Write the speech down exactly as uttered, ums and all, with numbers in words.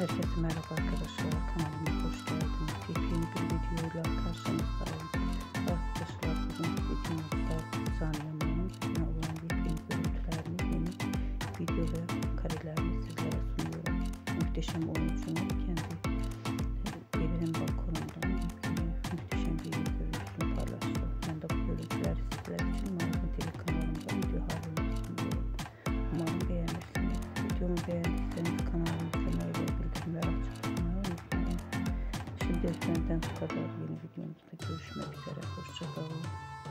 Herkese merhaba arkadaşlar, kanalıma hoş geldiniz. Yepyeni bir videoyla karşınızdayım. Arkadaşlar bugün videomuzda Zanyaman'ın bizimle olan yepyeni görüntülerini, yeni video ve karelerini sizlere sunuyorum. Muhteşem oyuncunun kendi evinin balkonundan yepyeni muhteşem bir görüntüsünü paylaştı. Ben de bu görüntüleri sizler için Marazin T V kanalımda video halinde sunuyorum. Umarım beğenirsiniz. Videomu beğendiyseniz kanalımı izlemeyi ve bildirimleri açık tutmayı unutmayın. Şimdi benden bu kadar. Yeni videomuzda görüşmek üzere. Hoşça kalın.